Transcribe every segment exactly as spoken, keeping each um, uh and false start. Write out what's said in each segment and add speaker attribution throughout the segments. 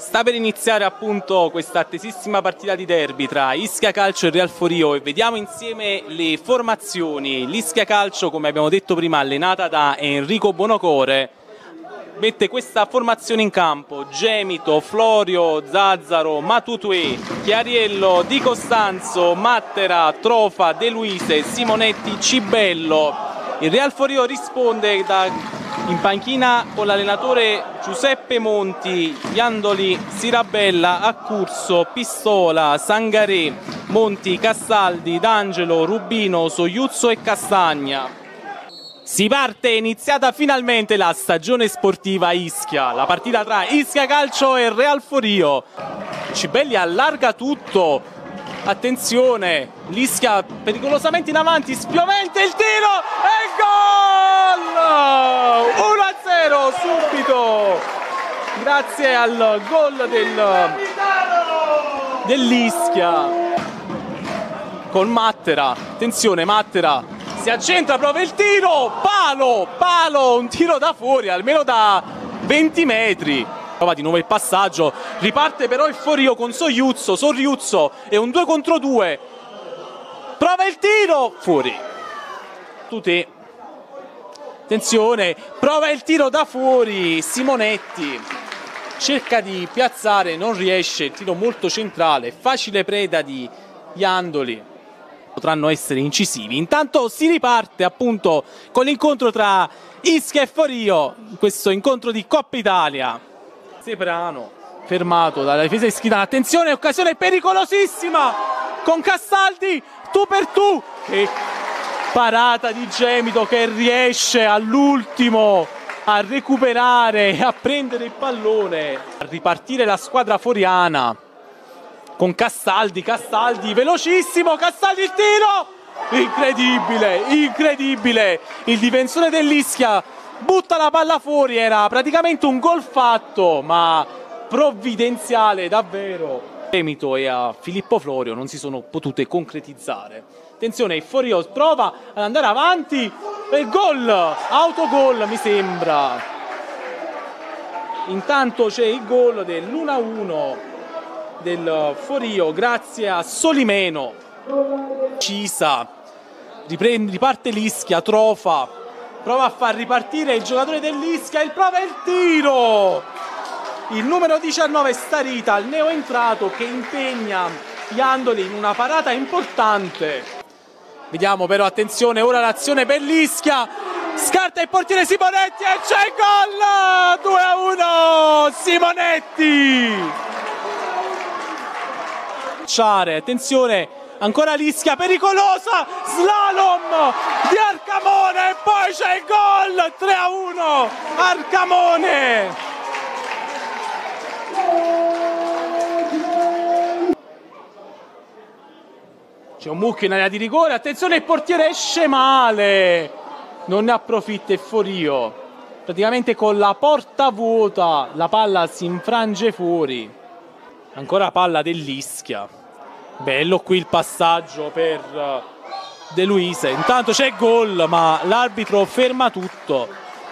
Speaker 1: Sta per iniziare appunto questa attesissima partita di derby tra Ischia Calcio e Real Forio e vediamo insieme le formazioni. L'Ischia Calcio, come abbiamo detto prima, allenata da Enrico Buonocore, mette questa formazione in campo: Gemito, Florio, Zazzaro, Matutue, Chiariello, Di Costanzo, Mattera, Trofa, De Luise, Simonetti, Cibello. Il Real Forio risponde da in panchina con l'allenatore Giuseppe Monti, Iandoli, Sirabella, Accurso, Pistola, Sangaré, Monti, Castaldi, D'Angelo, Rubino, Soiuzzo e Castagna. Si parte, è iniziata finalmente la stagione sportiva a Ischia, la partita tra Ischia Calcio e Real Forio. Cibelli allarga tutto. Attenzione, l'Ischia pericolosamente in avanti, spiovente il tiro e gol! uno a zero subito, grazie al gol del, dell'Ischia con Mattera. Attenzione, Mattera si accentra, prova il tiro, palo, palo, un tiro da fuori, almeno da venti metri. Prova di nuovo il passaggio, riparte però il Forio con Soiuzzo, Sorriuzzo e un due contro due. Prova il tiro, fuori. Tutti. Attenzione, prova il tiro da fuori, Simonetti. Cerca di piazzare, non riesce, il tiro molto centrale, facile preda di Iandoli. Potranno essere incisivi. Intanto si riparte appunto con l'incontro tra Ischia e Forio, questo incontro di Coppa Italia. Seprano fermato dalla difesa ischitana, attenzione, occasione pericolosissima con Castaldi, tu per tu, e parata di Gemito che riesce all'ultimo a recuperare e a prendere il pallone, a ripartire la squadra foriana con Castaldi, Castaldi velocissimo, Castaldi il tiro, incredibile, incredibile, il difensore dell'Ischia butta la palla fuori, era praticamente un gol fatto, ma provvidenziale davvero. Gemito e a Filippo Florio non si sono potute concretizzare. Attenzione, il Forio prova ad andare avanti e gol, autogol mi sembra. Intanto c'è il gol dell'uno a uno del Forio grazie a Solimeno. Cisa, riprende, riparte l'Ischia, Trofa prova a far ripartire il giocatore dell'Ischia, il prova il tiro, il numero diciannove Starita, il neoentrato che impegna Iandoli in una parata importante. Vediamo però, attenzione, ora l'azione per l'Ischia, scarta il portiere Simonetti e c'è il gol, due a uno Simonetti. Attenzione, ancora l'Ischia pericolosa, slalom di Arcamone e poi c'è il gol, tre a uno Arcamone. C'è un mucchio in area di rigore, attenzione, il portiere esce male, non ne approfitta il Forio, praticamente con la porta vuota la palla si infrange fuori. Ancora palla dell'Ischia. Bello qui il passaggio per De Luise, intanto c'è gol ma l'arbitro ferma tutto.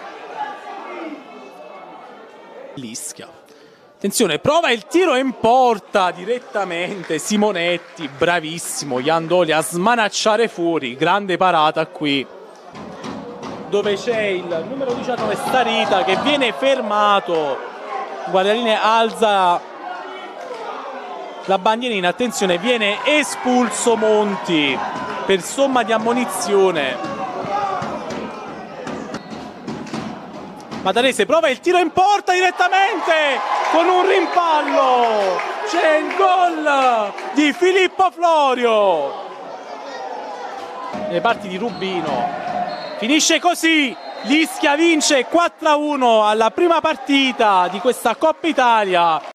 Speaker 1: L'Ischia, attenzione, prova il tiro in porta direttamente, Simonetti, bravissimo, Iandoli a smanacciare fuori, grande parata qui, dove c'è il numero diciannove Starita che viene fermato, Guadaline alza la bandierina, attenzione, viene espulso Monti per somma di ammonizione. Matarese prova il tiro in porta direttamente con un rimpallo, c'è il gol di Filippo Florio. Le parti di Rubino, finisce così, l'Ischia vince quattro a uno alla prima partita di questa Coppa Italia.